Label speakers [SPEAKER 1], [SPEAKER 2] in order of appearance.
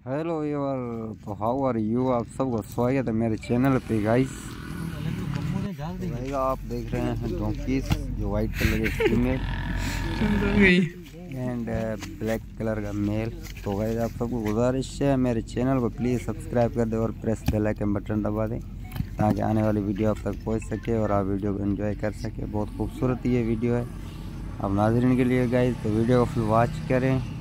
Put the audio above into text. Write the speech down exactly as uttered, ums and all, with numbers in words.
[SPEAKER 1] Hello यार, तो how are you. आप सबको स्वागत है मेरे चैनल पे गाइस। तो आप देख रहे हैं डोंकीज जो वाइट कलर के फीमेल एंड ब्लैक कलर का मेल। तो गाइस आप सबको गुजारिश है मेरे चैनल को प्लीज़ सब्सक्राइब कर दें और प्रेस बेल आइकन बटन दबा दें ताकि आने वाली वीडियो आप तक पहुंच सके और आप वीडियो को एंजॉय कर सके। बहुत खूबसूरत ये वीडियो है अब नाज़रीन के लिए गाइस, तो वीडियो को फुल वॉच करें।